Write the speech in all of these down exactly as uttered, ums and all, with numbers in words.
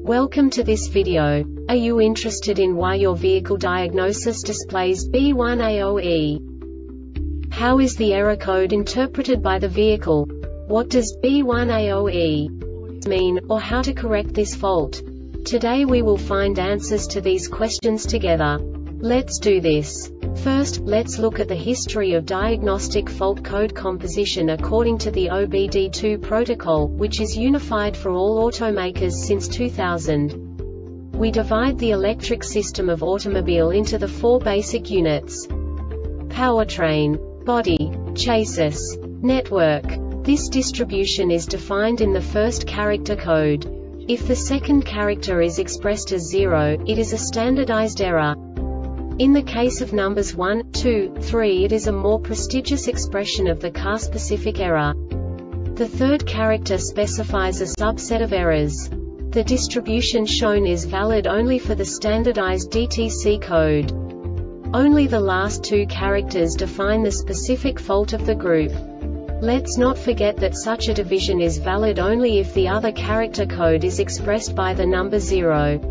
Welcome to this video. Are you interested in why your vehicle diagnosis displays B one A O E? How is the error code interpreted by the vehicle? What does B one A O E mean, or how to correct this fault? Today we will find answers to these questions together. Let's do this. First, let's look at the history of diagnostic fault code composition according to the O B D two protocol, which is unified for all automakers since two thousand. We divide the electric system of automobile into the four basic units: powertrain, body, chassis, network. This distribution is defined in the first character code. If the second character is expressed as zero, it is a standardized error. In the case of numbers one, two, three, it is a more prestigious expression of the car-specific error. The third character specifies a subset of errors. The distribution shown is valid only for the standardized D T C code. Only the last two characters define the specific fault of the group. Let's not forget that such a division is valid only if the other character code is expressed by the number zero.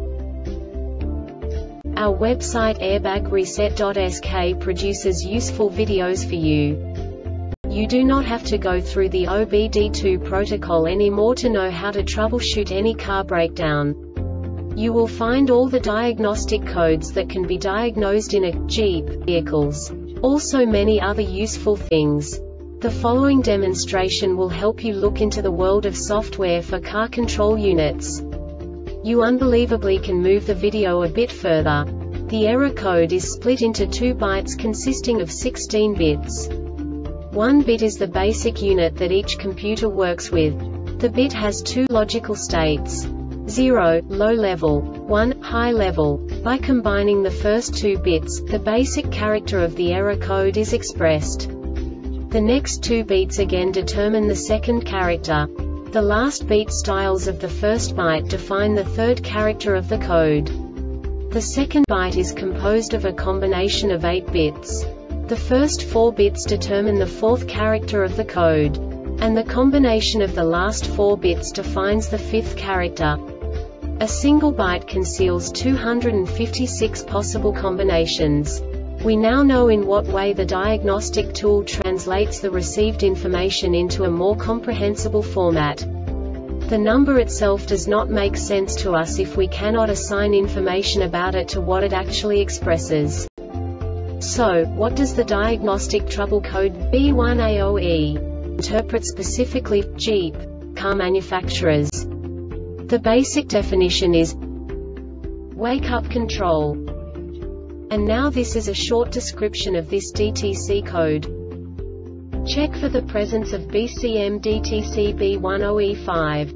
Our website airbag reset dot S K produces useful videos for you. You do not have to go through the O B D two protocol anymore to know how to troubleshoot any car breakdown. You will find all the diagnostic codes that can be diagnosed in a Jeep vehicles. Also many other useful things. The following demonstration will help you look into the world of software for car control units. You unbelievably can move the video a bit further. The error code is split into two bytes consisting of sixteen bits. One bit is the basic unit that each computer works with. The bit has two logical states: zero, low level, one, high level. By combining the first two bits, the basic character of the error code is expressed. The next two beats again determine the second character. The last beat styles of the first byte define the third character of the code. The second byte is composed of a combination of eight bits. The first four bits determine the fourth character of the code. And the combination of the last four bits defines the fifth character. A single byte conceals two hundred fifty-six possible combinations. We now know in what way the diagnostic tool translates the received information into a more comprehensible format. The number itself does not make sense to us if we cannot assign information about it to what it actually expresses. So, what does the diagnostic trouble code B one A O E interpret specifically for Jeep car manufacturers? The basic definition is wake-up control. And now this is a short description of this D T C code. Check for the presence of B C M D T C B one O E five.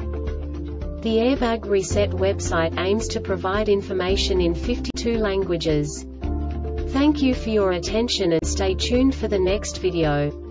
The Airbag Reset website aims to provide information in fifty-two languages. Thank you for your attention and stay tuned for the next video.